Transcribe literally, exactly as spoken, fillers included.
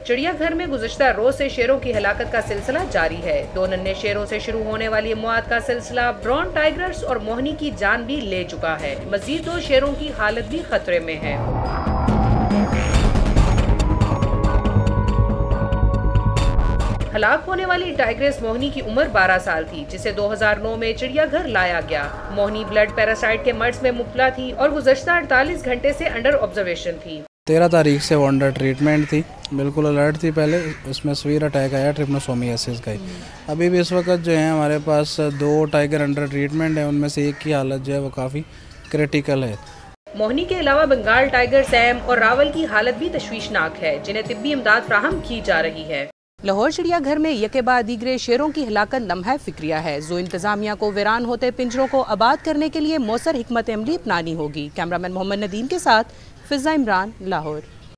चिड़ियाघर में गुज़िश्ता रोज से शेरों की हलाकत का सिलसिला जारी है। दो नन्हे शेरों से शुरू होने वाली मौत का सिलसिला ब्राउन टाइग्रेस और मोहनी की जान भी ले चुका है। मजीद दो शेरों की हालत भी खतरे में है। हलाक होने वाली टाइग्रेस मोहनी की उम्र बारह साल थी, जिसे दो हज़ार नौ में चिड़ियाघर लाया गया। मोहनी ब्लड पैरासाइट के मर्ज में मुब्तला थी और गुज़श्ता अड़तालीस घंटे से अंडर ऑब्जर्वेशन थी। तेरह तारीख से वो अंडर ट्रीटमेंट थी, बिल्कुल अलर्ट थी। पहले उसमें सीवियर अटैक आया ट्रिपनोसोमियासिस का ही। अभी भी इस वक्त जो है हमारे पास दो टाइगर अंडर ट्रीटमेंट है, उनमें से एक की हालत जो है वो काफ़ी क्रिटिकल है। मोहनी के अलावा बंगाल टाइगर सैम और रावल की हालत भी तशवीशनाक है, जिन्हें तिब्बी इमदाद फराहम की जा रही है। लाहौर चिड़ियाघर में यके बाद दीगरे शेरों की हिलाकत लम्हा फिक्रिया है। जो इंतजामिया को वीरान होते पिंजरों को आबाद करने के लिए मौसर हिकमत अमली अपनानी होगी। कैमरामैन मोहम्मद नदीम के साथ फिजा इमरान, लाहौर।